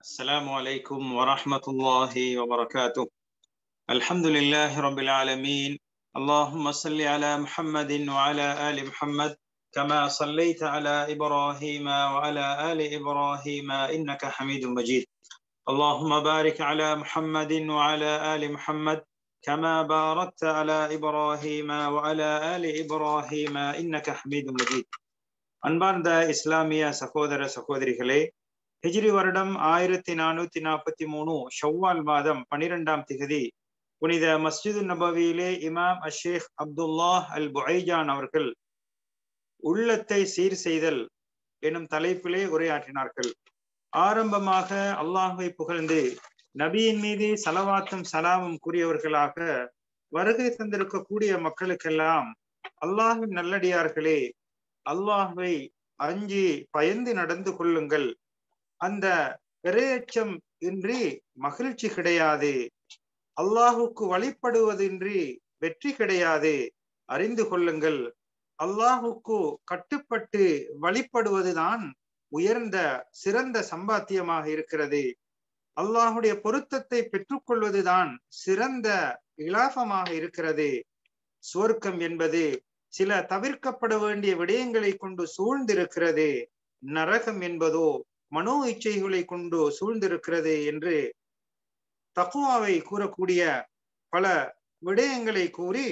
السلام عليكم ورحمة الله وبركاته. الحمد لله رب العالمين. اللهم صل على محمد وعلى آل محمد كما صليت على إبراهيم وعلى آل إبراهيم إنك حميد مجيد. اللهم بارك على محمد وعلى آل محمد كما باركت على إبراهيم وعلى آل إبراهيم إنك حميد مجيد. அன்பார்ந்த இஸ்லாமிய சகோதர சகோதரிகளே, ஹிஜ்ரி வருடம் 1443 ஷவ்வால் மாதம் 12ஆம் திகதி புனித மஸ்ஜிது நபவியிலே இமாம் அஷேக் அப்துல்லாஹ் அல் புஐஜான் அவர்கள் உள்ளத்தை சீர் செய்தல் எனும் தலைப்பிலே உரையாற்றினார்கள். ஆரம்பமாக அல்லாஹ்வை புகழ்ந்து நபியின் மீது சலவாத்தும் சலாமும் கூறியவர்களாக வருகை தந்திருக்கக்கூடிய மக்களுக்கெல்லாம், அல்லாஹ்வின் நல்லடியார்களே, அல்லாஹ்வை அஞ்சி பயந்து நடந்து கொள்ளுங்கள். அந்த இறையச்சம் இன்றி மகிழ்ச்சி கிடையாது. அல்லாஹுக்கு வழிபடுவதின்றி வெற்றி கிடையாது. அறிந்து கொள்ளுங்கள், அல்லாஹுக்கு கட்டுப்பட்டு வழிபடுவதுதான் உயர்ந்த சிறந்த சம்பாத்தியமாக இருக்கிறது. அல்லாஹுடைய பொருத்தத்தை பெற்றுக்கொள்வதுதான் சிறந்த இலாபமாக இருக்கிறது. சுவர்க்கம் என்பது சில தவிர்க்கப்பட வேண்டிய விடயங்களை கொண்டு சூழ்ந்திருக்கிறது. நரகம் என்பதோ மனோ இச்சைகளை கொண்டு சூழ்ந்திருக்கிறது என்று தக்வாவை கூறக்கூடிய பல விடயங்களை கூறி,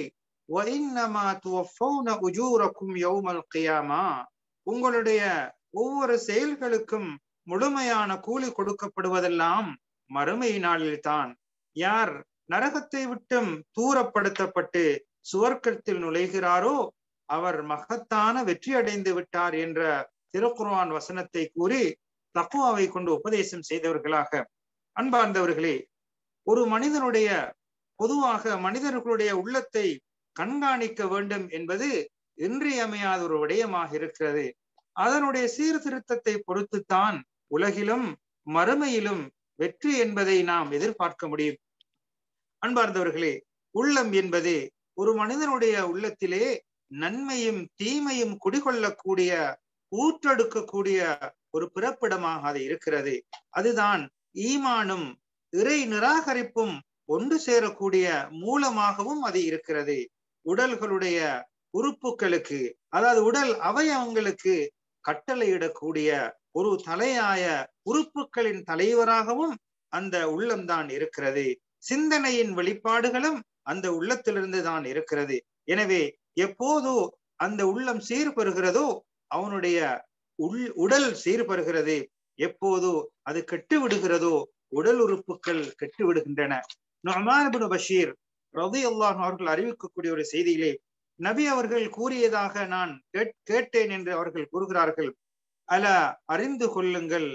உங்களுடைய ஒவ்வொரு செயல்களுக்கும் முழுமையான கூலி கொடுக்கப்படுவதெல்லாம் மறுமை நாளில்தான். யார் நரகத்தை விட்டும் தூரப்படுத்தப்பட்டு சுவர்க்கத்தில் நுழைகிறாரோ அவர் மகத்தான வெற்றி அடைந்து விட்டார் என்ற திருக்குர்ஆன் வசனத்தை கூறி தக்வாவை கொண்டு உபதேசம் செய்தவர்களாக, அன்பார்ந்தவர்களே, ஒரு மனிதனுடைய பொதுவாக மனிதர்களுடைய உள்ளத்தை கண்காணிக்க வேண்டும் என்பது இன்றியமையாத ஒரு விடயமாக இருக்கிறது. அதனுடைய சீர்திருத்தத்தை பொறுத்துத்தான் உலகிலும் மறுமையிலும் வெற்றி என்பதை நாம் எதிர்பார்க்க முடியும். அன்பார்ந்தவர்களே, உள்ளம் என்பது ஒரு மனிதனுடைய உள்ளத்திலே நன்மையும் தீமையும் குடிகொள்ளக்கூடிய ஊற்றெடுக்கக்கூடிய ஒரு பிறப்பிடமாக அது இருக்கிறது. அதுதான் ஈமானும் இறை நிராகரிப்பும் ஒன்று சேரக்கூடிய மூலமாகவும் அது இருக்கிறது. உடல்களுடைய உறுப்புகளுக்கு, அதாவது உடல் அவயவங்களுக்கு கட்டளையிடக்கூடிய ஒரு தலையாய உறுப்புகளின் தலைவராகவும் அந்த உள்ளம்தான் இருக்கிறது. சிந்தனையின் வெளிப்பாடுகளும் அந்த உள்ளத்திலிருந்து தான் இருக்கிறது. எனவே எப்போது அந்த உள்ளம் சீர்பெறுகிறதோ அவனுடைய உடல் சீர்பெறுகிறது. எப்போது அது கெட்டு விடுகிறதோ உடல் உறுப்புகள் கெட்டு விடுகின்றன. நுஅமான் இப்னு பஷீர் ரலியல்லாஹு அவர்கள் அறிவிக்கக்கூடிய ஒரு செய்தியிலே நபி அவர்கள் கூறியதாக நான் கேட்டேன் என்று அவர்கள் கூறுகிறார்கள். அலா, அறிந்து கொள்ளுங்கள்,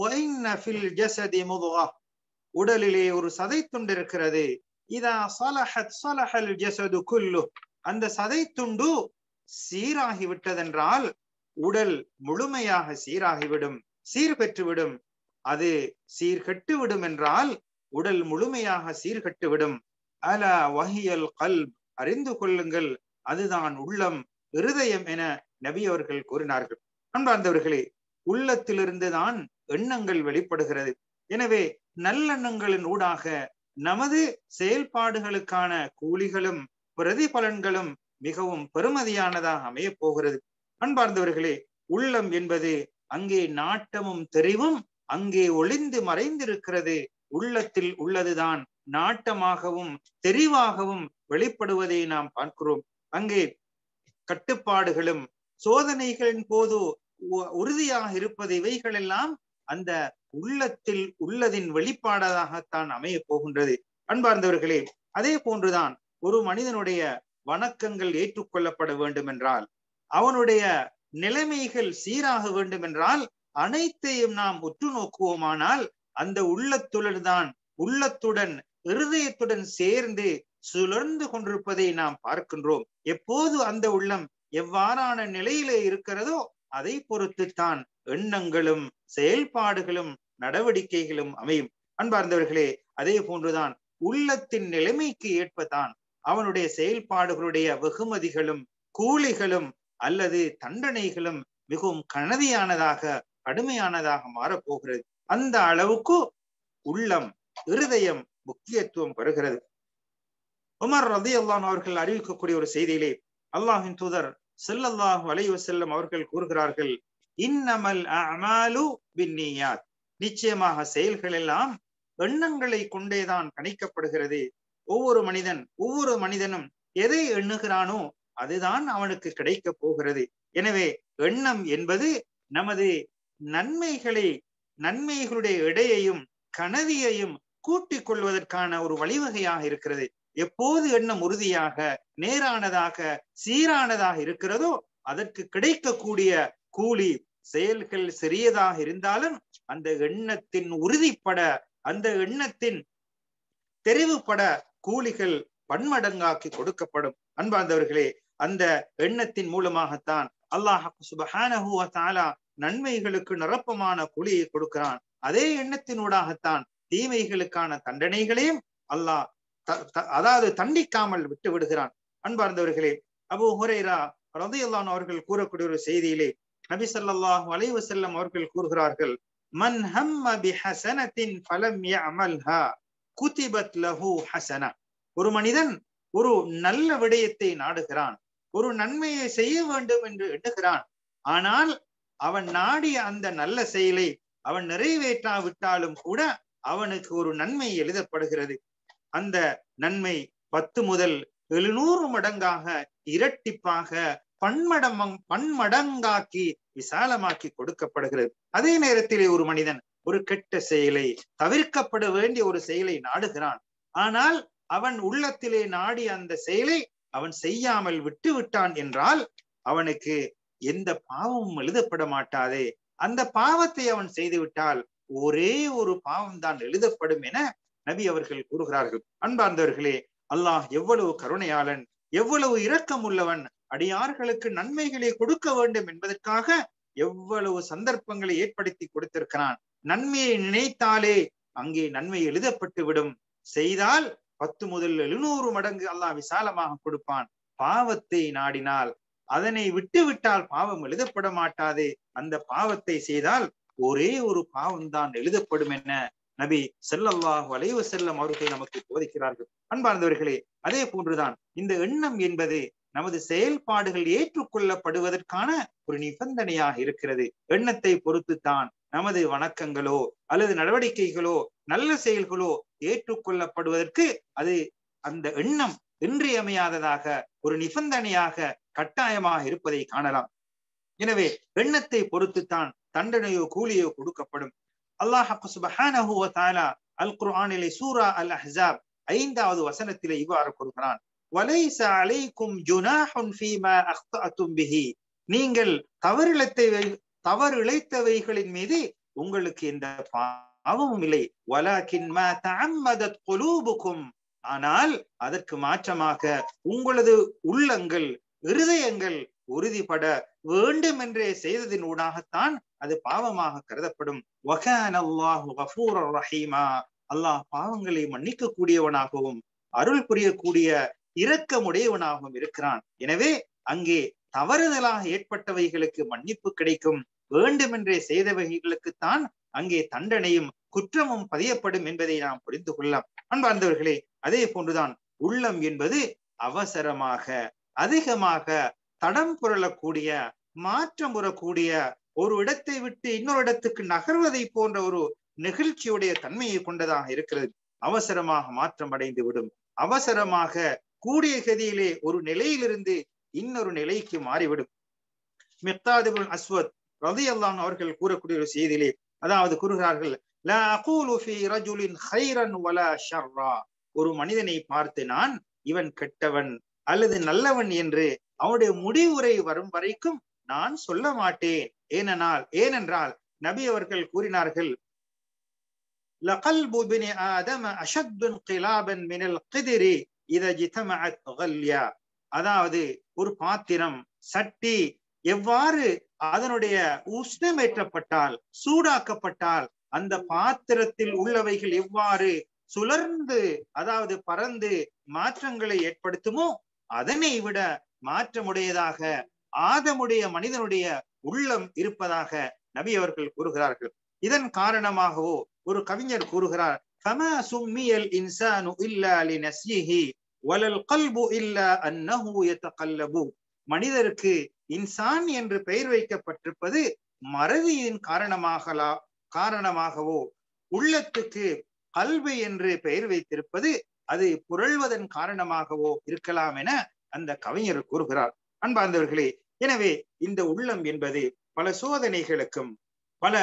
உடலிலே ஒரு சதை துண்டு இருக்கிறது. இதா ஸலஹத் ஸலஹல் ஜஸது குல்லு, அந்த சதை துண்டு சீராகி விட்டதென்றால் உடல் முழுமையாக சீராகிவிடும், சீர் பெற்றுவிடும். அது சீர்கெட்டு விடும் என்றால் உடல் முழுமையாக சீர்கெட்டுவிடும். அலா வஹியல் கல்ப், அறிந்து கொள்ளுங்கள், அதுதான் உள்ளம், இருதயம் என நபி அவர்கள் கூறினார்கள். அன்பார்ந்தவர்களே, உள்ளத்திலிருந்து தான் எண்ணங்கள் வெளிப்படுகிறது. எனவே நல்லெண்ணங்களின் ஊடாக நமது செயல்பாடுகளுக்கான கூலிகளும் பிரதிபலன்களும் மிகவும் பெருமதியானதாக அமைய போகிறது. அன்பார்ந்தவர்களே, உள்ளம் என்பது அங்கே நாட்டமும் தெரிவும் அங்கே ஒளிந்து மறைந்திருக்கிறது. உள்ளத்தில் உள்ளதுதான் நாட்டமாகவும் தெரிவாகவும் வெளிப்படுவதை நாம் பார்க்கிறோம். அங்கே கட்டுப்பாடுகளும் சோதனைகளின் போது உறுதியாக இருப்பது, இவைகள் எல்லாம் அந்த உள்ளத்தில் உள்ளதின் வெளிப்பாடாகத்தான் அமைய போகின்றது. அன்பார்ந்தவர்களே, அதே போன்றுதான் ஒரு மனிதனுடைய வணக்கங்கள் ஏற்றுக்கொள்ளப்பட வேண்டும் என்றால், அவனுடைய நிலைமைகள் சீராக வேண்டும் என்றால், அனைத்தையும் நாம் உற்று நோக்குவோமானால் அந்த உள்ளத்துடன் இருதயத்துடன் சேர்ந்து சுழர்ந்து கொண்டிருப்பதை நாம் பார்க்கின்றோம். எப்போது அந்த உள்ளம் எவ்வாறான நிலையிலே இருக்கிறதோ அதை பொறுத்துத்தான் எண்ணங்களும் செயல்பாடுகளும் நடவடிக்கைகளும் அமையும். அன்பார்ந்தவர்களே, அதே போன்றுதான் உள்ளத்தின் நிலைமைக்கு ஏற்பதான் அவனுடைய செயல்பாடுகளுடைய வெகுமதிகளும் கூலிகளும் அல்லது தண்டனைகளும் மிகவும் கடுமையானதாக மாறப்போகிறது. அந்த அளவுக்கு உள்ளம், இருதயம் முக்கியத்துவம் பெறுகிறது. உமர் ரலியல்லாஹு அன்ஹு அவர்கள் அறிவிக்கக்கூடிய ஒரு செய்தியிலே அல்லாஹ்வின் தூதர் ஸல்லல்லாஹு அலைஹி வஸல்லம் அவர்கள் கூறுகிறார்கள், இன்னமல் அஅமாலு பின்னியாத், நிச்சயமாக செயல்கள் எல்லாம் எண்ணங்களை கொண்டேதான் கணிக்கப்படுகிறது. ஒவ்வொரு மனிதனும் எதை எண்ணுகிறானோ அதுதான் அவனுக்கு கிடைக்க போகிறது. எனவே எண்ணம் என்பது நமது நன்மைகளுடைய எடையையும் கனதியையும் கூட்டிக் கொள்வதற்கான ஒரு வழிவகையாக இருக்கிறது. எப்போது எண்ணம் உறுதியாக, நேரானதாக, சீரானதாக இருக்கிறதோ அதற்கு கிடைக்கக்கூடிய கூலி, செயல்கள் சிறியதாக இருந்தாலும் அந்த எண்ணத்தின் உறுதிப்பட, அந்த எண்ணத்தின் தெரிவுபட கூலிகள் பன்மடங்காக்கி கொடுக்கப்படும். அன்பார்ந்தவர்களே, அந்த எண்ணத்தின் மூலமாகத்தான் அல்லாஹ் சுப்ஹானஹு வ தஆலா நன்மைகளுக்கு நிரப்பமான கூலியை கொடுக்கிறான். அதே எண்ணத்தினூடாகத்தான் தீமைகளுக்கான தண்டனைகளையும் அல்லாஹ் அதாவது தண்டிக்காமல் விட்டு விடுகிறான். அன்பார்ந்தவர்களே, அபூ ஹுரைரா ரலியல்லாஹு அன்ஹு அவர்கள் கூறக்கூடிய ஒரு செய்தியிலே நபி ஸல்லல்லாஹு அலைஹி வஸல்லம் அவர்கள் கூறுகிறார்கள், மன் ஹம்ம பிஹஸனத்தின் ஃபலம் யஅமல்ஹா குதிபத் லஹு ஹஸனா. ஒரு மனிதன் ஒரு நல்ல விடயத்தை நாடுகிறான், ஒரு நன்மையை செய்ய வேண்டும் என்று எண்ணுகிறான். ஆனால் அவன் நாடிய அந்த நல்ல செயலை அவன் நிறைவேற்றாவிட்டாலும் கூட அவனுக்கு ஒரு நன்மை எழுதப்படுகிறது. அந்த நன்மை 10 முதல் 700 மடங்காக, இரட்டிப்பாக, பன்மடங்காக்கி விசாலமாக்கி கொடுக்கப்படுகிறது. அதே நேரத்திலே ஒரு மனிதன் ஒரு கெட்ட செயலை, தவிர்க்கப்பட வேண்டிய ஒரு செயலை நாடுகிறான். ஆனால் அவன் உள்ளத்திலே நாடி அந்த செயலை அவன் செய்யாமல் விட்டு விட்டான் என்றால் அவனுக்கு எந்த பாவமும் எழுதப்பட மாட்டாதே. அந்த பாவத்தை அவன் செய்து விட்டால் ஒரே ஒரு பாவம் தான் எழுதப்படும் என நபி அவர்கள் கூறுகிறார்கள். அன்பார்ந்தவர்களே, அல்லாஹ் எவ்வளவு கருணையாளன், எவ்வளவு இரக்கம் உள்ளவன், அடியார்களுக்கு நன்மைகளை கொடுக்க வேண்டும் என்பதற்காக எவ்வளவு சந்தர்ப்பங்களை ஏற்படுத்தி கொடுத்திருக்கிறான். நன்மையை நினைத்தாலே அங்கே நன்மை எழுதப்பட்டு விடும். செய்தால் 10 முதல் 700 மடங்கு அல்லாஹ் விசாலமாக கொடுப்பான். பாவத்தை நாடினால், அதனை விட்டு விட்டால் பாவம் எழுதப்பட மாட்டாது. அந்த பாவத்தை செய்தால் ஒரே ஒரு பாவம் தான் எழுதப்படும் என நபி ஸல்லல்லாஹு அலைஹி வஸல்லம் அவர்கள் நமக்கு போதிக்கிறார்கள். அன்பார்ந்தவர்களே, அதே போன்றுதான் இந்த எண்ணம் என்பது நமது செயல்பாடுகள் ஏற்றுக்கொள்ளப்படுவதற்கான ஒரு நிபந்தனையாக இருக்கிறது. எண்ணத்தை பொறுத்துத்தான் நமது வணக்கங்களோ அல்லது நடவடிக்கைகளோ நல்ல செயல்களோ ஏற்றுக்கொள்ளப்படுவதற்கு அது அந்த எண்ணம் இன்றியமையாததாக ஒரு நிபந்தனையாக கட்டாயமாக இருப்பதை காணலாம். எனவே எண்ணத்தை பொறுத்துத்தான் தண்டனையோ கூலியோ கொடுக்கப்படும். அல்லாஹ் சுப்ஹானஹு வ தஆலா அல் குர்ஆனிலே சூரா அல் அஹ்ஸாப் 5வது வசனத்திலே இவ்வாறு கூறுகிறான், வலைஸ அலைக்கும் ஜுனாஹுன் ஃபீமா அக்தஅதும் பிஹி. நீங்கள் தவறு இழைத்தவைகளின் மீது உங்களுக்கு எந்த பாவமும் இல்லை. வலாகின் மா தஅம்மதத் குலூபுக்கும். ஆனால் அதற்கு மாற்றமாக உங்களது உள்ளங்கள், இருதயங்கள் உறுதிப்பட வேண்டும் என்றே செய்ததின் ஊடாகத்தான் அது பாவமாக கருதப்படும். வகான அல்லாஹு கஃபூரர் ரஹீமா. அல்லாஹ் பாவங்களை மன்னிக்க கூடியவனாகவும் அருள் புரியக்கூடிய இரக்கமுடையவனாகவும் இருக்கிறான். எனவே அங்கே தவறுதலாக ஏற்பட்டவைகளுக்கு மன்னிப்பு கிடைக்கும், வேண்டுமென்றே செய்தவைகளுக்குத்தான் அங்கே தண்டனையும் குற்றமும் பதியப்படும் என்பதை நாம் புரிந்து கொள்ளலாம். அன்பார்ந்தவர்களே, அதே போன்றுதான் உள்ளம் என்பது அவசரமாக, அதிகமாக தடம் புரளக்கூடிய, மாற்றம் புறக்கூடிய, ஒரு இடத்தை விட்டு இன்னொரு இடத்துக்கு நகர்வதை போன்ற ஒரு நெகிழ்ச்சியுடைய தன்மையை கொண்டதாக இருக்கிறது. அவசரமாக மாற்றம் அடைந்து விடும். அவசரமாக கூடிய கதியிலே ஒரு நிலையிலிருந்து இன்னொரு நிலைக்கு மாறிவிடும். மிக்தாத் இப்னு அஸ்வத் ரலியல்லாஹு அன்ஹு அவர்கள் கூறக்கூடிய ஒரு செய்தியிலே அதாவது கூறுகிறார்கள், லா அகூலு ஃபீ ரஜுலின் கைரன் வலா ஷர்ரா. ஒரு மனிதனை பார்த்து நான் இவன் கெட்டவன் அல்லது நல்லவன் என்று அவனுடைய முடிவுரை வரும் வரைக்கும் நான் சொல்ல மாட்டேன். ஏனென்றால் நபி அவர்கள் கூறினார்கள், லகல்பு பினி ஆதம அஷத்து இன்கிலாபன் மினல் கிதிரி இதா ஜிதமஅத் கல்யா. அதாவது ஒரு பாத்திரம், சட்டி எவ்வாறு அதனுடைய உஷ்ணமேற்றப்பட்டால், சூடாக்கப்பட்டால் அந்த பாத்திரத்தில் உள்ளவைகள் எவ்வாறு சுழர்ந்து, அதாவது பறந்து மாற்றங்களை ஏற்படுத்துமோ அதனை விட மாற்றமுடையதாக ஆதமுடைய மனிதனுடைய உள்ளம் இருப்பதாக நபி அவர்கள் கூறுகிறார்கள். இதன் காரணமாகவோ ஒரு கவிஞர் கூறுகிறார், ஃபமா சும்மியல் இன்சானு இல்லா லினஸ்யிஹி வலல் கல்பு இல்லா அன்னஹு யதகல்லபு. மனிதருக்கு இன்சான் என்று பெயர் வைக்கப்பட்டிருப்பது மறதியின் காரணமாகவோ, உள்ளத்துக்கு கல்பு என்று பெயர் வைத்திருப்பது அது புரள்வதன் காரணமாகவோ இருக்கலாம் என அந்த கவிஞர் கூறுகிறார். அன்பார்ந்தவர்களே, எனவே இந்த உள்ளம் என்பது பல சோதனைகளுக்கும் பல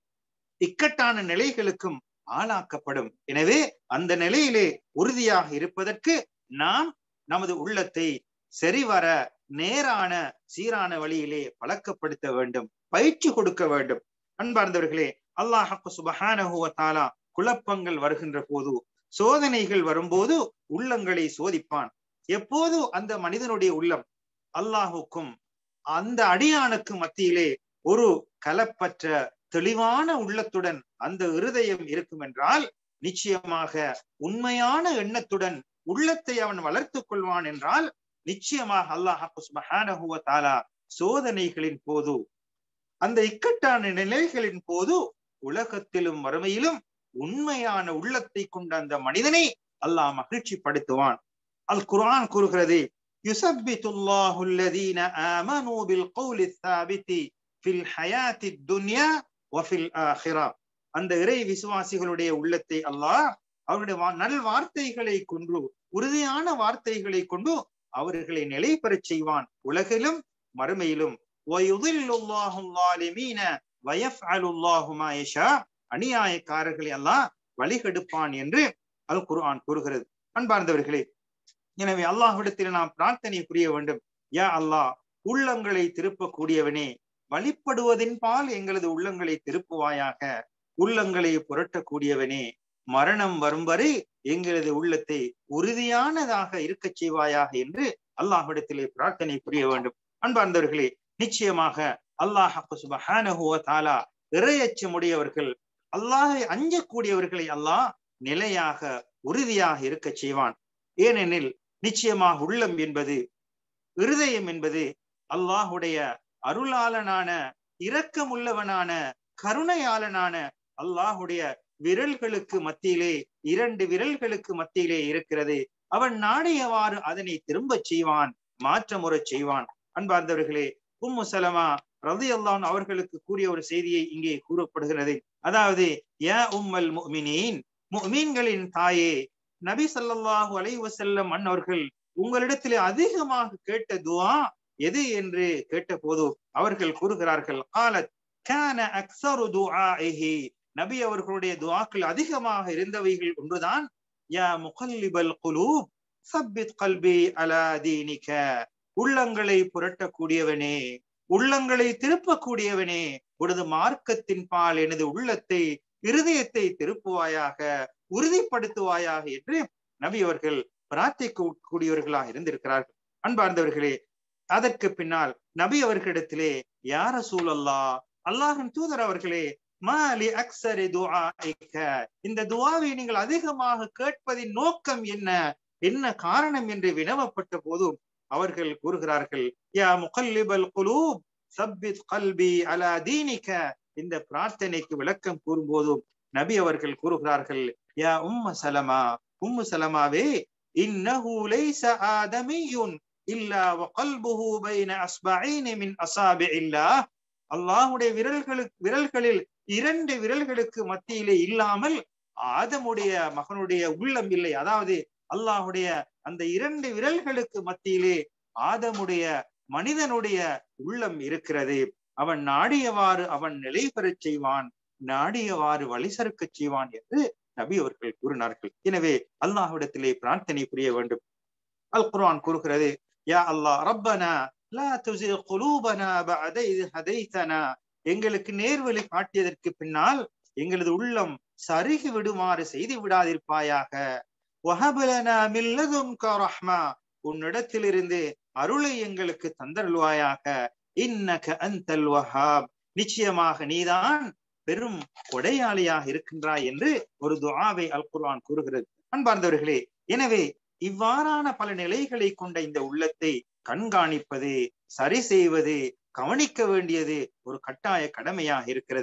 இக்கட்டான நிலைகளுக்கும் ஆளாக்கப்படும். எனவே அந்த நிலையிலே உறுதியாக இருப்பதற்கு நாம் நமது உள்ளத்தை சரிவர நேரான சீரான வழியிலே பழக்கப்படுத்த வேண்டும், பயிற்சி கொடுக்க வேண்டும். அன்பார்ந்தவர்களே, அல்லாஹ் சுப்ஹானஹு வ தஆலா குழப்பங்கள் வருகின்ற போது, சோதனைகள் வரும்போது உள்ளங்களை சோதிப்பான். எப்போது அந்த மனிதனுடைய உள்ளம் அல்லாஹுக்கும் அந்த அடியானுக்கும் மத்தியிலே ஒரு கலப்பற்ற தெளிவான உள்ளத்துடன் அந்த இருதயம் இருக்கும் என்றால், நிச்சயமாக உண்மையான எண்ணத்துடன் உள்ளத்தை அவன் வளர்த்துக் கொள்வான் என்றால், நிச்சயமாக அல்லாஹ் சுப்ஹானஹு வ தஆலா சோதனைகளின் போது, அந்த இக்கட்டான நிலைகளின் போது, உலகத்திலும் மறுமையிலும் உண்மையான உள்ளத்தை கொண்ட அந்த மனிதனை அல்லாஹ் மகிழ்ச்சி படுத்துவான். அல் குர்ஆன் கூறுகிறது, யுஸப்பித்துல்லாஹு அல்லதீன ஆமனூ பில் கௌலி ஸாபிதி ஃபில் ஹயாத்தித் துன்யா வ ஃபில் ஆখিরা. அந்த இறை விசுவாசிகளுடைய உள்ளத்தை அல்லாஹ் அவருடைய நல் வார்த்தைகளை கொண்டு, உறுதியான வார்த்தைகளை கொண்டு அவர்களை நிலை பெறச் செய்வான், உலகிலும் மறுமையிலும். வயுதில்லுல்லாஹு ஸாலிமீன வயஃஅலுல்லாஹு மா யஷா. அநியாயக்காரர்களை அல்லாஹ் வழிகெடுப்பான் என்று அல் குர்ஆன் கூறுகிறது. அன்பார்ந்தவர்களே, எனவே அல்லாஹ்விடத்தில் நாம் பிரார்த்தனை புரிய வேண்டும். யா அல்லாஹ், உள்ளங்களை திருப்பக்கூடியவனே, வழிபடுவதின் பால் எங்களது உள்ளங்களை திருப்புவாயாக. உள்ளங்களை புரட்டக்கூடியவனே, மரணம் வரும் வரை எங்களது உள்ளத்தை உறுதியானதாக இருக்க செய்வாயாக என்று அல்லாஹ்விடத்திலே பிரார்த்தனை புரிய வேண்டும். அன்பார்ந்தவர்களே, நிச்சயமாக அல்லாஹ் சுப்ஹானஹு வ தஆலா இறையச்சமுடையவர்கள், அல்லாஹை அஞ்சக்கூடியவர்களை அல்லாஹ் நிலையாக உறுதியாக இருக்க செய்வான். ஏனெனில் நிச்சயமாக உள்ளம் என்பது, இருதயம் என்பது அல்லாஹுடைய அருளாளனான, இரக்கமுள்ளவனான, கருணையாளனான அல்லாஹுடைய விரல்களுக்கு மத்தியிலே, 2 விரல்களுக்கு மத்தியிலே இருக்கிறது. அவன் நாடியவாறு அதனை திரும்ப செய்வான், மாற்றமுறச் செய்வான். அன்பார்ந்தவர்களே, உம்மு சலமா ரலியல்லாஹு அன்ஹா அவர்களுக்கு கூறிய ஒரு செய்தியை இங்கே கூறப்படுகிறது. அதாவது, யா உம்மல் முஃமினீன், முஃமின்களின் தாயே, நபி ஸல்லல்லாஹு அலைஹி வஸல்லம் அன்னவர்கள் உங்களிடத்திலே அதிகமாக கேட்ட துஆ எது என்று கேட்ட போது அவர்கள் கூறுகிறார்கள், قالت كان اكثر دعائه, நபி அவர்களுடைய துஆக்கள் அதிகமாக இருந்தவைகள் ஒன்றுதான், யா முகல்லிபல் குலூப் ஸப்பித் கல்பி அலா தீனிக. உள்ளங்களை புரட்டக்கூடியவனே, உள்ளங்களை திருப்பக்கூடியவனே, உனது மார்க்கத்தின் பால் எனது உள்ளத்தை, இருதயத்தை திருப்புவாயாக, உறுதிப்படுத்துவாயாக என்று நபி அவர்கள் பிரார்த்திக்கக்கூடியவர்களாக இருந்திருக்கிறார்கள். அன்பார்ந்தவர்களே, அதற்கு பின்னால் நபி அவர்களிடத்திலே, யா ரசூலல்லாஹ், அல்லாஹ்வின் தூதர் அவர்களே, மாலி அக்ஸரி துஆஇக, இந்த துஆவை நீங்கள் அதிகமாக கேட்பதின் நோக்கம் என்ன, என்ன காரணம் என்று வினவப்பட்ட போதும் அவர்கள் கூறுகிறார்கள், யா முகல்லிபல் குலூப் ஸப்பித் கல்பி அலா தீனிக. இந்த பிரார்த்தனைக்கு விளக்கம் கூறும்போதும் நபி அவர்கள் கூறுகிறார்கள், யா உம்மு சலமா, உம்மு சலமாவே, இன்னஹு லைஸ ஆதமியுன் இல்லா வகல்புஹு பைன அஸ்பஈன் மின் அஸாபிஇல்லாஹ். அல்லாஹ்வுடைய விரல்களில் 2 விரல்களுக்கு மத்தியிலே இல்லாமல் ஆதமுடைய மகனுடைய உள்ளம் இல்லை. அதாவது அல்லாஹ்வுடைய அந்த 2 விரல்களுக்கு மத்தியிலே ஆதமுடைய மனிதனுடைய உள்ளம் இருக்கிறது. அவன் நாடியவாறு அவன் நிலை பெறச் செய்வான், நாடியவாறு வழி சறுக்கச் செய்வான் என்று நபி அவர்கள் கூறினார்கள். எனவே அல்லாஹ்விடத்திலே பிரார்த்தனை புரிய வேண்டும். அல் குர்ஆன் கூறுகிறது, யா அல்லாஹ் ரப்பனா லா துஸிக் குலூபனா பஅத இஸ் ஹதைதனா. எங்களுக்கு நேர்வழி காட்டியதற்கு பின்னால் எங்களது உள்ளம் சருகி விடுமாறு செய்து விடாதிருப்பாயாக. வஹப் லனா மின் லதுன்க ரஹ்மா, உன்னிடத்திலிருந்து அருளை எங்களுக்கு தந்தருள்வாயாக. இன்னக அன்தல் வஹாப், நிச்சயமாக நீதான் பெரும் கொடையாளியாக இருக்கின்றாய் என்று ஒரு துஆவை அல் குர்ஆன் கூறுகிறது. அன்பார்ந்தவர்களே, எனவே இவ்வாறான பல நிலைகளை கொண்ட இந்த உள்ளத்தை கண்காணிப்பது, சரி செய்வது, கவனிக்க வேண்டியது ஒரு கட்டாய கடமையாக இருக்கிறது.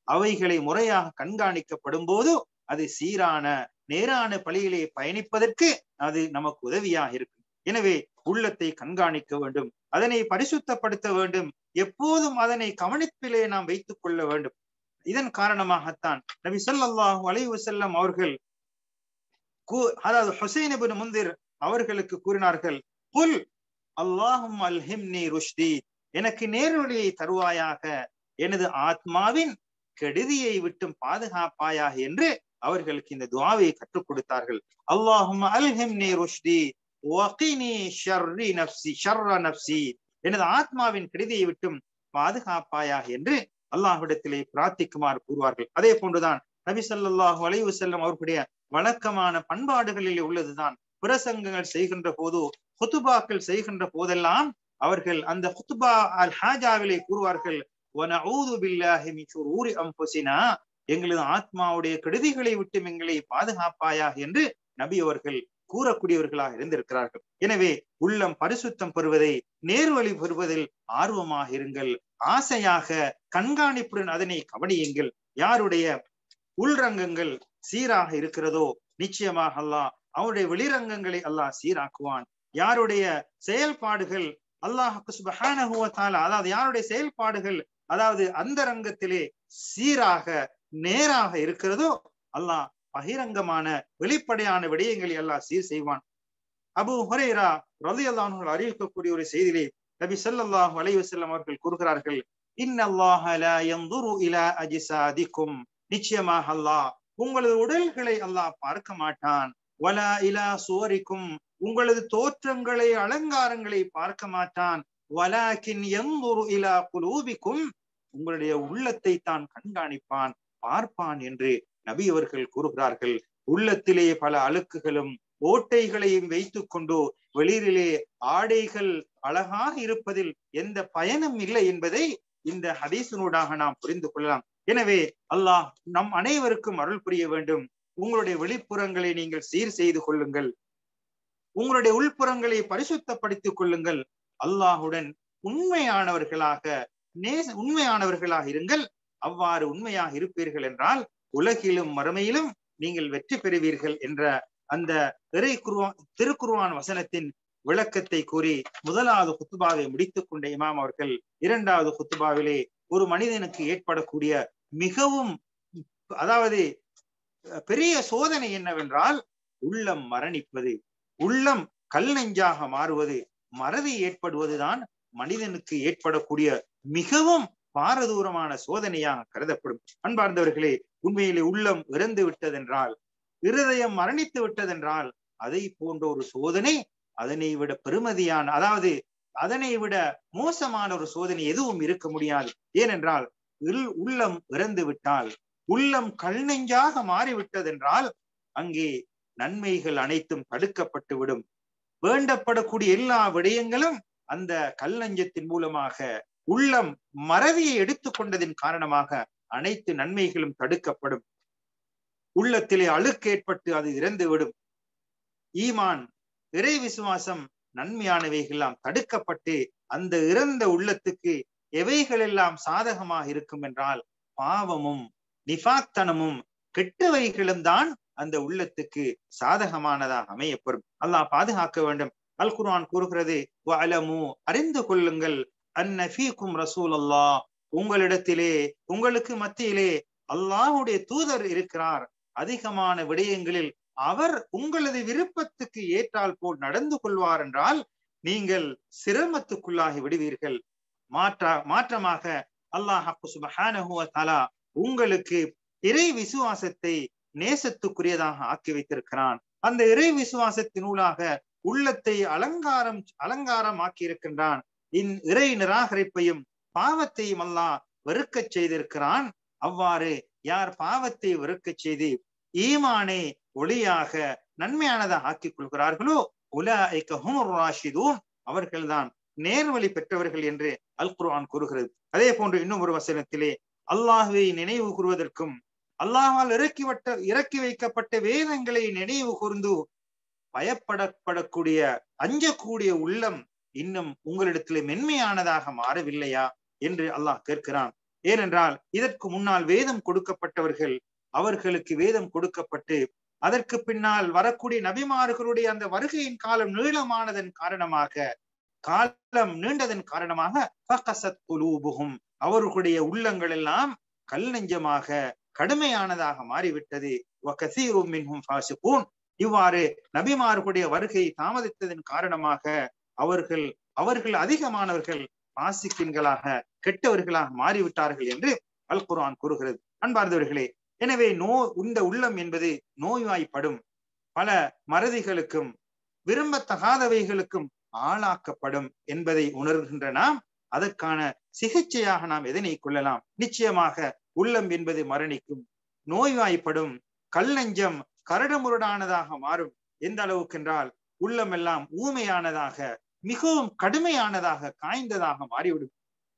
அவைகளை முறையாக கண்காணிக்கப்படும் போது அது சீரான நேரான பழியிலே பயணிப்பதற்கு அது நமக்கு உதவியாக இருக்கும். எனவே உள்ளத்தை கண்காணிக்க வேண்டும், அதனை பரிசுத்தப்படுத்த வேண்டும், எப்போதும் அதனை கவனிப்பிலே நாம் வைத்துக் கொள்ள வேண்டும். இதன் காரணமாகத்தான் நபி ஸல்லல்லாஹு அலைஹி வஸல்லம் அவர்கள் அதாவது ஹுசைன் இப்னு முந்திர் அவர்களுக்கு கூறினார்கள், குல் அல்லாஹும்ம அல்ஹிம்னி ருஷ்தி, எனக்கு நேர்வழியை தருவாயாக, எனது ஆத்மாவின் கெடுதியை விட்டும் பாதுகாப்பாயாக என்று அவர்களுக்கு இந்த துஆவை கற்றுக் கொடுத்தார்கள். அல்லாஹும்ம அல்ஹிம்னி ருஷ்தி வகினி ஷர்ரி நஃப்ஸி ஷர்ர நஃப்ஸி, எனது ஆத்மாவின் கெடுதியை விட்டும் பாதுகாப்பாயாக என்று அல்லாஹ்விடத்திலே பிரார்த்திக்குமாறு கூறுவார்கள். அதே போன்றுதான் நபி ஸல்லல்லாஹு அலைஹி வஸல்லம் அவர்களுடைய வழக்கமான பண்பாடுகளில் உள்ளதுதான், பிரசங்கங்கள் செய்கின்ற போது, ஹுதுபாக்கள் செய்கின்ற போதெல்லாம் அவர்கள் அந்த ஹுதுபா அல் ஹாஜாவிலே கூறுவார்கள், வனஊது பில்லாஹி மின் ஷுரூரி அன்ஃபுஸினா, எங்களது ஆத்மாவுடைய கெடுதிகளை விட்டு எங்களை பாதுகாப்பாயாக என்று நபி அவர்கள் கூறக்கூடியவர்களாக இருந்திருக்கிறார்கள். எனவே உள்ளம் பரிசுத்தம் பெறுவதை, நேர்வழி பெறுவதில் ஆர்வமாக இருங்கள், ஆசையாக கண்காணிப்புடன் அதனை கவனியுங்கள். யாருடைய உள்ரங்கங்கள் சீராக இருக்கிறதோ நிச்சயமாக அல்லாஹ் அவருடைய வெளிரங்கங்களை அல்லாஹ் சீராக்குவான். யாருடைய செயல்பாடுகள் அல்லாஹ்வுக்கு சுப்ஹானஹு வ தஆலா, அதாவது யாருடைய செயல்பாடுகள் அதாவது அந்த ரங்கத்திலே சீராக நேராக இருக்கிறதோ அல்லாஹ் பகிரங்கமான வெளிப்படையான விடயங்களை அல்லாஹ் சீர் செய்வான். அபூ ஹுரைரா ரலியல்லாஹு அன்ஹு அறிவிக்கக்கூடிய ஒரு செய்தியிலே நபி ஸல்லல்லாஹு அலைஹி வஸல்லம் அவர்கள் கூறுகிறார்கள், இன்னல்லாஹ லா யன்துரு இலா அஜ்சாதிக்கும், நிச்சயமாக அல்லாஹ் உங்களது உடல்களை அல்லாஹ் பார்க்க மாட்டான், வலா இலா சுவரிக்கும், உங்களது தோற்றங்களை அலங்காரங்களை பார்க்க மாட்டான், வலாகின் யன்துரு இலா குலூபிக்கும், உங்களுடைய உள்ளத்தை தான் கண்காணிப்பான், பார்ப்பான் என்று நபி அவர்கள் கூறுகிறார்கள். உள்ளத்திலே பல அழுக்குகளும் ஓட்டைகளையும் வைத்துக் கொண்டு வெளியிலே ஆடைகள் அழகாக இருப்பதில் எந்த பயனும் இல்லை என்பதை இந்த ஹதீஸினூடாக நாம் புரிந்து கொள்ளலாம். எனவே அல்லாஹ் நம் அனைவருக்கும் அருள் புரிய வேண்டும். உங்களுடைய வெளிப்புறங்களை நீங்கள் சீர் செய்து கொள்ளுங்கள், உங்களுடைய உள்புறங்களை பரிசுத்தப்படுத்திக் கொள்ளுங்கள், அல்லாஹுடன் உண்மையானவர்களாக இருங்கள். அவ்வாறு உண்மையாக இருப்பீர்கள் என்றால் உலகிலும் மறுமையிலும் நீங்கள் வெற்றி பெறுவீர்கள் என்ற அந்த திருக்குர்ஆன் வசனத்தின் விளக்கத்தை கூறி முதலாவது குத்துபாவை முடித்துக் கொண்ட இமாம் அவர்கள் இரண்டாவது குத்துபாவிலே ஒரு மனிதனுக்கு ஏற்படக்கூடிய மிகவும் அதாவது பெரிய சோதனை என்னவென்றால் உள்ளம் மரணிப்பது, உள்ளம் கல் நெஞ்சாக மாறுவது, மறதி ஏற்படுவதுதான் மனிதனுக்கு ஏற்படக்கூடிய மிகவும் பாரதூரமான சோதனையாக கருதப்படும். அன்பார்ந்தவர்களே, உண்மையிலே உள்ளம் இறந்து விட்டதென்றால், இருதயம் மரணித்து விட்டதென்றால் அதை போன்ற ஒரு சோதனை அதனை விட பெருமதியான, அதாவது அதனை விட மோசமான ஒரு சோதனை எதுவும் இருக்க முடியாது. ஏனென்றால் உள்ளம் இறந்து விட்டால், உள்ளம் கல் நெஞ்சாக மாறிவிட்டதென்றால் அங்கே நன்மைகள் அனைத்தும் தடுக்கப்பட்டு விடும். வேண்டப்படக்கூடிய எல்லா விடயங்களும் அந்த கல் நெஞ்சத்தின் மூலமாக, உள்ளம் மறதியை எடுத்துக்கொண்டதின் காரணமாக அனைத்து நன்மைகளும் தடுக்கப்படும். உள்ளத்திலே அழுக்கு ஏற்பட்டு அது இறந்துவிடும். ஈமான், இறை விசுவாசம், நன்மையானவைகள்லாம் தடுக்கப்பட்டு அந்த இறந்த உள்ளத்துக்கு எவைகள் எல்லாம் சாதகமாக இருக்கும் என்றால் பாவமும் நிஃபாக்தனமும் கெட்டவைகளும் தான் அந்த உள்ளத்துக்கு சாதகமானதாக அமையப்படும். அல்லாஹ் பாதுகாக்க வேண்டும். அல் குர்ஆன் கூறுகிறது, வஅலமு, அறிந்து கொள்ளுங்கள், அன்ன ஃபீக்கும் ரசூலல்லாஹ், உங்களிடத்திலே உங்களுக்கு மத்தியிலே அல்லாஹ்வுடைய தூதர் இருக்கிறார். அதிகமான விடயங்களில் அவர் உங்களது விருப்பத்துக்கு ஏற்றால் போல் நடந்து கொள்வார் என்றால் நீங்கள் சிரமத்துக்குள்ளாகி விடுவீர்கள். மாற்றமாக அல்லாஹ் சுப்ஹானஹு வ தஆலா உங்களுக்கு இறை விசுவாசத்தை நேசத்துக்குரியதாக ஆக்கி வைத்திருக்கிறான். அந்த இறை விசுவாசத்தினூடாக உள்ளத்தை அலங்காரம் ஆக்கி இருக்கின்றான். இறை நிராகரிப்பையும் பாவத்தையும் அல்லாஹ் வெறுக்கச் செய்திருக்கிறான். அவ்வாறு யார் பாவத்தை வெறுக்கச் செய்து ஈமானை ஒளியாக நன்மையானதாக ஆக்கிக் கொள்கிறார்களோ உலாயிக ஹுமுர் ராஷிதூன், அவர்கள்தான் நேர்வழி பெற்றவர்கள் என்று அல் குர்ஆன் கூறுகிறது. அதே போன்று இன்னும் ஒரு வசனத்திலே அல்லாஹ்வை நினைவு கூறுவதற்கும் அல்லாஹால் இறக்கி வைக்கப்பட்ட வேதங்களை நினைவு கூர்ந்து பயப்படக்கூடிய அஞ்சக்கூடிய உள்ளம் இன்னும் உங்களிடத்திலே மென்மையானதாக மாறவில்லையா என்று அல்லாஹ் கேட்கிறான். ஏனென்றால் இதற்கு முன்னால் வேதம் கொடுக்கப்பட்டவர்கள், அவர்களுக்கு வேதம் கொடுக்கப்பட்டு அதற்கு பின்னால் வரக்கூடிய நபிமார்களுடைய அந்த வருகையின் காலம் நீளமானதன் காரணமாக, காலம் நீண்டதன் காரணமாக அவர்களுடைய உள்ளங்கள் எல்லாம் கல் நெஞ்சமாக கடுமையானதாக மாறிவிட்டது. இவ்வாறு நபிமார்களுடைய வருகை தாமதித்ததன் காரணமாக அவர்கள் அதிகமானவர்கள் பாசிக்கின்களாக, கெட்டவர்களாக மாறிவிட்டார்கள் என்று அல் குர்ஆன் கூறுகிறது. அன்பார்ந்தவர்களே, எனவே இந்த உள்ளம் என்பது நோய்வாய்ப்படும், பல மறதிகளுக்கும் விரும்பத்தகாதவைகளுக்கும் ஆளாக்கப்படும் என்பதை உணர்கின்ற நாம் அதற்கான சிகிச்சையாக நாம் எதனை கொள்ளலாம்? நிச்சயமாக உள்ளம் என்பது மரணிக்கும், நோய்வாய்ப்படும், கல்லஞ்சம் கரடுமுரடானதாக மாறும். எந்த அளவுக்கு என்றால் உள்ளம் எல்லாம் ஊமையானதாக, மிகவும் கடுமையானதாக, காய்ந்ததாக மாறிவிடும்.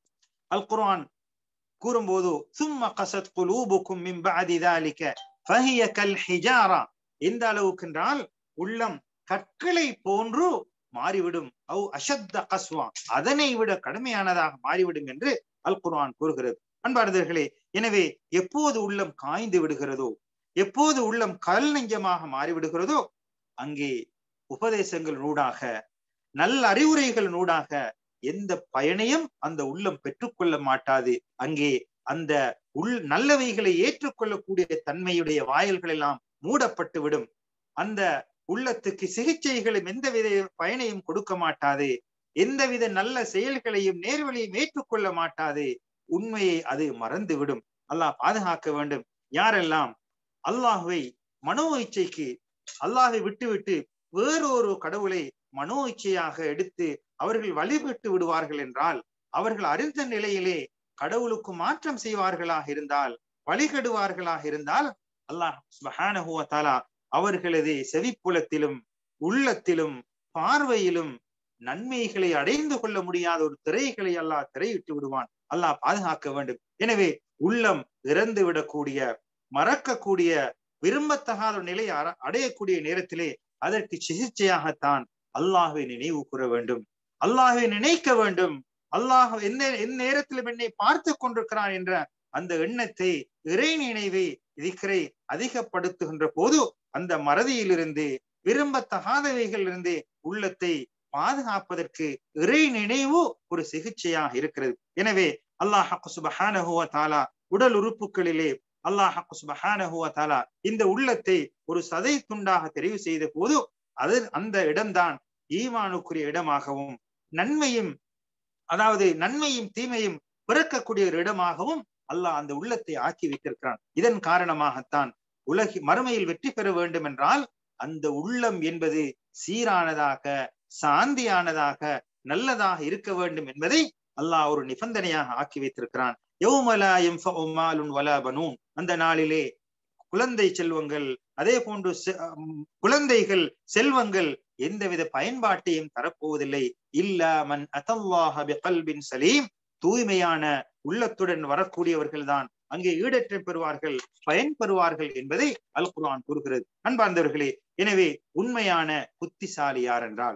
அல் குர்ஆன் கூறும்போது சும்ம கஸத் குலூபுக்கும் மின் பஅதி ذلك فهي كالحجارة, எந்த அளவுக்கு என்றால் உள்ளம் கற்களை போன்று மாறிவிடும். அவ் அஷத்த கஸ்வா, அதனை விட கடுமையானதாக மாறிவிடும் என்று அல் குர்ஆன் கூறுகிறது. அன்பார்ந்தவர்களே, எனவே எப்போது உள்ளம் காய்ந்து விடுகிறதோ, எப்போது உள்ளம் கல் நெஞ்சமாக மாறிவிடுகிறதோ, அங்கே உபதேசங்கள் நூடாக, நல்ல அறிவுரைகள் நூடாக எந்த பயனையும் அந்த உள்ளம் பெற்றுக்கொள்ள மாட்டாது. அங்கே அந்த நல்லவைகளை ஏற்றுக்கொள்ளக்கூடிய தன்மையுடைய வாயில்கள் எல்லாம் மூடப்பட்டு விடும். அந்த உள்ளத்துக்கு சிகிச்சைகளும் எந்தவித பயனையும் கொடுக்க மாட்டாது. எந்தவித நல்ல செயல்களையும் நேர்வழியும் ஏற்றுக்கொள்ள மாட்டாது. உண்மையை அது மறந்து விடும். அல்லாஹ் பாதுகாக்க வேண்டும். யாரெல்லாம் அல்லாஹுவை மனோ இச்சைக்கு, அல்லாஹை விட்டுவிட்டு வேறொரு கடவுளை மனோ இச்சையாக எடுத்து அவர்கள் வழிபட்டு விடுவார்கள் என்றால், அவர்கள் அறிந்த நிலையிலே கடவுளுக்கு மாற்றம் செய்வார்களாக இருந்தால், வழிகெடுவார்களாக இருந்தால், அல்லாஹ் சுப்ஹானஹு வ தஆலா அவர்களது செவிப்புலத்திலும் உள்ளத்திலும் பார்வையிலும் நன்மைகளை அடைந்து கொள்ள முடியாத ஒரு திரைகளை அல்லாஹ் திரையிட்டு விடுவான். அல்லாஹ் பாதுகாக்க வேண்டும். எனவே உள்ளம் இறந்து விடக்கூடிய, மறக்கக்கூடிய, விரும்பத்தகாத நிலை அடையக்கூடிய நேரத்திலே அதற்கு சிகிச்சையாகத்தான் அல்லாஹ்வை நினைவு கூற வேண்டும், அல்லாஹ்வை நினைக்க வேண்டும். அல்லாஹ் எந்த நேரத்திலும் என்னை பார்த்து கொண்டிருக்கிறான் என்ற அந்த எண்ணத்தை, இறை நினைவை, திக்ரை அதிகப்படுத்துகின்ற போது அந்த மறதியிலிருந்து, விரும்பத்தகாதவைகளிலிருந்து உள்ளத்தை பாதுகாப்பதற்கு இறை நினைவு ஒரு சிகிச்சையாக இருக்கிறது. எனவே அல்லாஹ் சுப்ஹானஹு வ தஆலா உடல் உறுப்புகளிலே அல்லாஹ் சுப்ஹானஹு வ தஆலா இந்த உள்ளத்தை ஒரு சதை துண்டாக தெரிவு செய்த போது அந்த இடம்தான் ஈமானுக்குரிய இடமாகவும், நன்மையும், அதாவது நன்மையும் தீமையும் பிறக்கக்கூடிய ஒரு இடமாகவும் அல்லாஹ் அந்த உள்ளத்தை ஆக்கி வைத்திருக்கிறான். இதன் காரணமாகத்தான் மறுமையில் வெற்றி பெற வேண்டும் என்றால் அந்த உள்ளம் என்பது சீரானதாக, சாந்தியானதாக, நல்லதாக இருக்க வேண்டும் என்பதை அல்லாஹ் ஒரு நிபந்தனையாக ஆக்கி வைத்திருக்கிறான். யௌம லா யன்ஃபஉ மாலுன் வலா பனூன், அந்த நாளிலே குழந்தை செல்வங்கள், அதே போன்று குழந்தைகள், செல்வங்கள் எந்தவித பயன்பாட்டையும் தரப்போவதில்லை. இல்லா மன் அதல்லாஹ பிகல்பின் சலீம், தூய்மையான உள்ளத்துடன் வரக்கூடியவர்கள் தான் அங்கே ஈடேற்றம் பெறுவார்கள், பயன் பெறுவார்கள் என்பதை அல் குர்ஆன் கூறுகிறது. அன்பார்ந்தவர்களே, எனவே உண்மையான புத்திசாலி யார் என்றால்,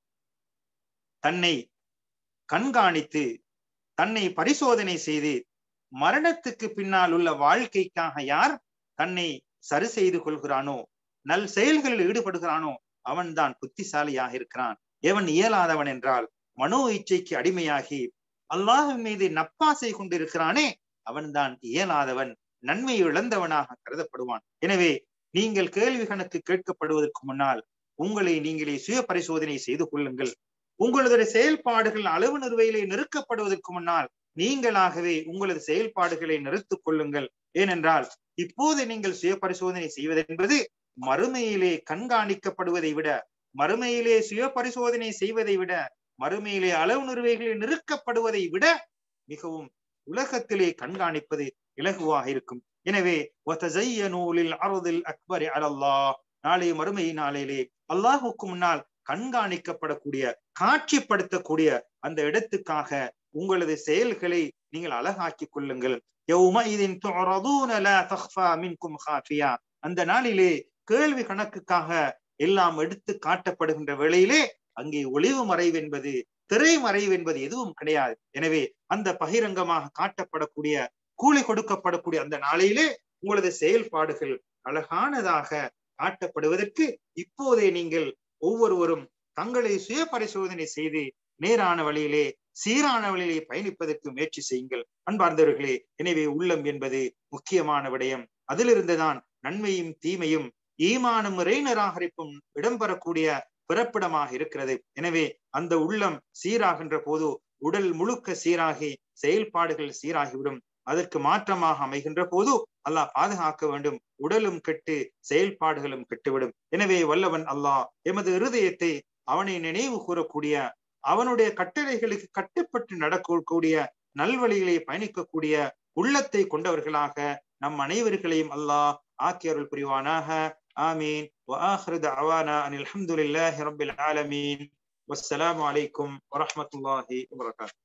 தன்னை கண்காணித்து, தன்னை பரிசோதனை செய்து, மரணத்துக்கு பின்னால் உள்ள வாழ்க்கைக்காக யார் தன்னை சரி செய்து கொள்கிறானோ, நல் செயல்களில் ஈடுபடுகிறானோ, அவன்தான் புத்திசாலியாக இருக்கிறான். எவன் இயலாதவன் என்றால், மனோ இச்சைக்கு அடிமையாகி அல்லாஹ்வின் மீது நப்பாசை கொண்டிருக்கிறானே, அவன்தான் இயலாதவன், நன்மை இழந்தவனாக கருதப்படுவான். எனவே நீங்கள் கேள்வி கணக்கு கேட்கப்படுவதற்கு முன்னால் உங்களை நீங்களே சுய பரிசோதனை செய்து கொள்ளுங்கள். உங்களது செயல்பாடுகள் அளவு நிறுவையிலே நிறுக்கப்படுவதற்கு முன்னால் நீங்களாகவே உங்களது செயல்பாடுகளை நிறுத்திக் கொள்ளுங்கள். ஏனென்றால் இப்போது நீங்கள் சுய பரிசோதனை செய்வது என்பது மறுமையிலே கண்காணிக்கப்படுவதை விட, மறுமையிலே சுய பரிசோதனை செய்வதை விட, மறுமையிலே அளவு நிறுவைகளை நிறுக்கப்படுவதை விட மிகவும் உலகத்திலே கண்காணிப்பது இலகுவாக இருக்கும். எனவே நாளை மறுமை நாளிலே அல்லாஹுக்கு முன்னால் கண்காணிக்கப்படக்கூடிய, காட்சிப்படுத்தக்கூடிய அந்த இடத்துக்காக உங்களது செயல்களை நீங்கள் அழகாக்கிக் கொள்ளுங்கள். அந்த நாளிலே கேள்வி கணக்குக்காக எல்லாம் எடுத்து காட்டப்படுகின்ற வேளையிலே அங்கே ஒளிவு மறைவு என்பது திரைமறைவு என்பது எதுவும் கிடையாது. எனவே அந்த பகிரங்கமாக காட்டப்படக்கூடிய, கூலி கொடுக்கப்படக்கூடிய அந்த நாளையிலே உங்களது செயல்பாடுகள் அழகானதாக காட்டப்படுவதற்கு இப்போதே நீங்கள் ஒவ்வொருவரும் தங்களை சுய பரிசோதனை செய்து நேரான வழியிலே, சீரான வழியிலே பயணிப்பதற்கு முயற்சி செய்யுங்கள் அன்பார்ந்தவர்களே. எனவே உள்ளம் என்பது முக்கியமான விடயம். அதிலிருந்துதான் நன்மையும் தீமையும் ஈமானும் இறை நிராகரிப்பும் இடம்பெறக்கூடிய பிறப்பிடமாக இருக்கிறது. எனவே அந்த உள்ளம் சீராகின்ற போது உடல் முழுக்க சீராகி செயல்பாடுகள் சீராகிவிடும். அதற்கு மாற்றமாக அமைகின்ற போது அல்லாஹ் பாதுகாக்க வேண்டும், உடலும் கெட்டு செயல்பாடுகளும் கெட்டுவிடும். எனவே வல்லவன் அல்லாஹ் எமது இருதயத்தை அவனை நினைவு கூறக்கூடிய, அவனுடைய கட்டளைகளுக்கு கட்டுப்பட்டு நடக்கக்கூடிய, நல்வழிகளை பயணிக்கக்கூடிய உள்ளத்தை கொண்டவர்களாக நம் அனைவர்களையும் அல்லாஹ் ஆக்கியருள் புரிவானாக. ஆமீன். وآخر دعوانا أن الحمد لله رب العالمين والسلام عليكم ورحمة الله وبركاته.